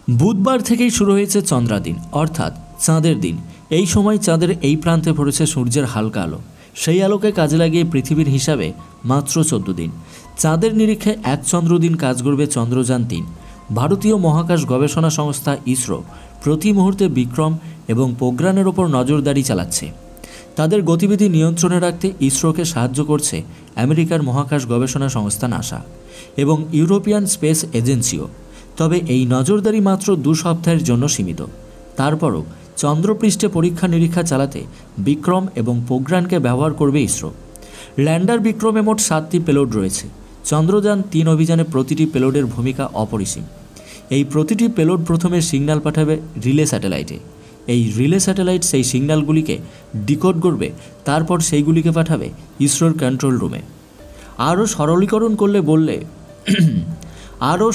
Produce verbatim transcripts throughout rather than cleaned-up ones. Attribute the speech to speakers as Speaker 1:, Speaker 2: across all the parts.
Speaker 1: বুধবার থেকেই শুরু হয়েছে চন্দ্রাদিন অর্থাৎ চাঁদের দিন। এই সময় চাঁদের এই প্রান্তে পড়েছে সূর্যের হালকা আলো। সেই আলোকে কাজে লাগিয়ে পৃথিবীর হিসাবে মাত্র চোদ্দ দিন চাঁদের নিরীক্ষে এক চন্দ্রদিন কাজ করবে চন্দ্রযান তিন। ভারতীয় মহাকাশ গবেষণা সংস্থা ইসরো প্রতি মুহূর্তে বিক্রম এবং প্রজ্ঞানের ওপর নজরদারি চালাচ্ছে। তাদের গতিবিধি নিয়ন্ত্রণে রাখতে ইসরোকে সাহায্য করছে আমেরিকার মহাকাশ গবেষণা সংস্থা নাসা এবং ইউরোপিয়ান স্পেস এজেন্সিও। তবে এই নজরদারি মাত্র দু সপ্তাহের জন্য সীমিত। তারপরও চন্দ্রপৃষ্ঠে পরীক্ষা নিরীক্ষা চালাতে বিক্রম এবং প্রজ্ঞানকে ব্যবহার করবে ইসরো। ল্যান্ডার বিক্রমে মোট সাতটি পেলোড রয়েছে। চন্দ্রযান তিন অভিযানে প্রতিটি পেলোডের ভূমিকা অপরিসীম। এই প্রতিটি পেলোড প্রথমে সিগন্যাল পাঠাবে রিলে স্যাটেলাইটে। এই রিলে স্যাটেলাইট সেই সিগন্যালগুলিকে ডিকোড করবে, তারপর সেইগুলিকে পাঠাবে ইসরোর কন্ট্রোল রুমে। আরও সরলীকরণ করলে বললে আরও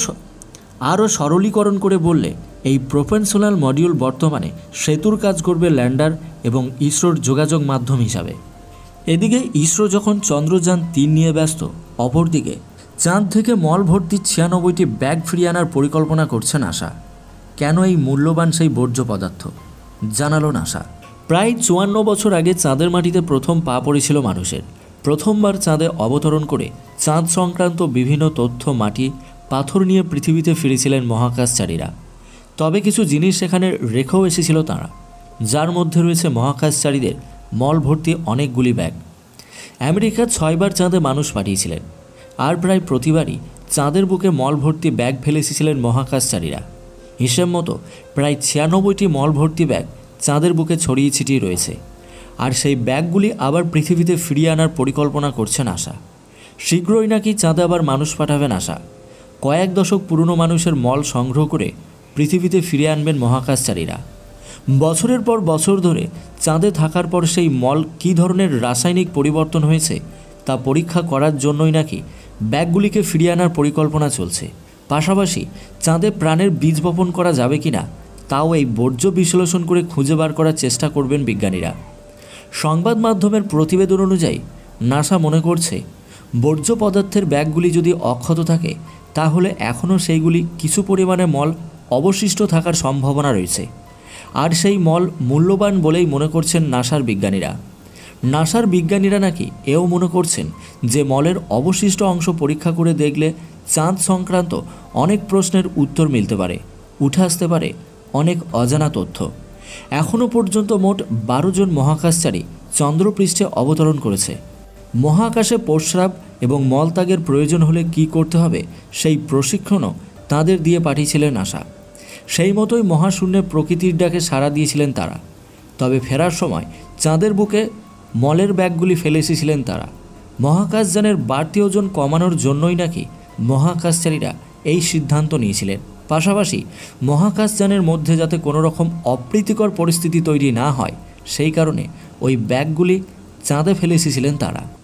Speaker 1: আরও সরলীকরণ করে বললে এই প্রোপেনশনাল মডিউল বর্তমানে সেতুর কাজ করবে ল্যান্ডার এবং ইসরোর যোগাযোগ মাধ্যম হিসাবে। এদিকে ইসরো যখন চন্দ্রযান তিন নিয়ে ব্যস্ত, অপরদিকে চাঁদ থেকে মল ভর্তি ছিয়ানব্বইটি ব্যাগ ফিরিয়ে আনার পরিকল্পনা করছে নাসা। কেন এই মূল্যবান সেই বর্জ্য পদার্থ জানালো নাসা। প্রায় চুয়ান্ন বছর আগে চাঁদের মাটিতে প্রথম পা পড়েছিল মানুষের। প্রথমবার চাঁদে অবতরণ করে চাঁদ সংক্রান্ত বিভিন্ন তথ্য, মাটি, পাথর নিয়ে পৃথিবীতে ফিরেছিলেন মহাকাশচারীরা। তবে কিছু জিনিস সেখানে রেখেও এসেছিল তাঁরা, যার মধ্যে রয়েছে মহাকাশচারীদের মল ভর্তি অনেকগুলি ব্যাগ। আমেরিকা ছয়বার চাঁদে মানুষ পাঠিয়েছিলেন, আর প্রায় প্রতিবারই চাঁদের বুকে মল ভর্তি ব্যাগ ফেলে এসেছিলেন মহাকাশচারীরা। হিসেব মতো প্রায় ছিয়ানব্বইটি মল ভর্তি ব্যাগ চাঁদের বুকে ছড়িয়ে ছিটিয়ে রয়েছে, আর সেই ব্যাগগুলি আবার পৃথিবীতে ফিরিয়ে আনার পরিকল্পনা করছে নাসা। শীঘ্রই নাকি চাঁদে আবার মানুষ পাঠাবে নাসা। কয়েক দশক পুরনো মানুষের মল সংগ্রহ করে পৃথিবীতে ফিরিয়ে আনবেন মহাকাশচারীরা। বছরের পর বছর ধরে চাঁদে থাকার পর সেই মল কী ধরনের রাসায়নিক পরিবর্তন হয়েছে তা পরীক্ষা করার জন্যই নাকি ব্যাগগুলিকে ফিরিয়ে আনার পরিকল্পনা চলছে। পাশাপাশি চাঁদে প্রাণের বীজ বপন করা যাবে কি না তাও এই বর্জ্য বিশ্লেষণ করে খুঁজে বার করার চেষ্টা করবেন বিজ্ঞানীরা। সংবাদ মাধ্যমের প্রতিবেদন অনুযায়ী নাসা মনে করছে, বর্জ্য পদার্থের ব্যাগগুলি যদি অক্ষত থাকে তাহলে এখনও সেইগুলি কিছু পরিমাণে মল অবশিষ্ট থাকার সম্ভাবনা রয়েছে, আর সেই মল মূল্যবান বলেই মনে করছেন নাসার বিজ্ঞানীরা। নাসার বিজ্ঞানীরা নাকি এও মনে করছেন যে মলের অবশিষ্ট অংশ পরীক্ষা করে দেখলে চাঁদ সংক্রান্ত অনেক প্রশ্নের উত্তর মিলতে পারে, উঠে আসতে পারে অনেক অজানা তথ্য। এখনও পর্যন্ত মোট বারো জন মহাকাশচারী চন্দ্রপৃষ্ঠে অবতরণ করেছে। মহাকাশে প্রস্রাব এবং মলত্যাগের প্রয়োজন হলে কী করতে হবে সেই প্রশিক্ষণও তাদের দিয়ে পাঠিয়েছিলেন নাসা। সেই মতোই মহাশূন্যে প্রকৃতির ডাকে সাড়া দিয়েছিলেন তারা। তবে ফেরার সময় চাঁদের বুকে মলের ব্যাগগুলি ফেলে এসেছিলেন তারা। মহাকাশযানের বাড়তি ওজন কমানোর জন্যই নাকি মহাকাশচারীরা এই সিদ্ধান্ত নিয়েছিলেন। পাশাপাশি মহাকাশযানের মধ্যে যাতে কোনো রকম অপ্রীতিকর পরিস্থিতি তৈরি না হয় সেই কারণে ওই ব্যাগগুলি চাঁদে ফেলে এসেছিলেন তারা।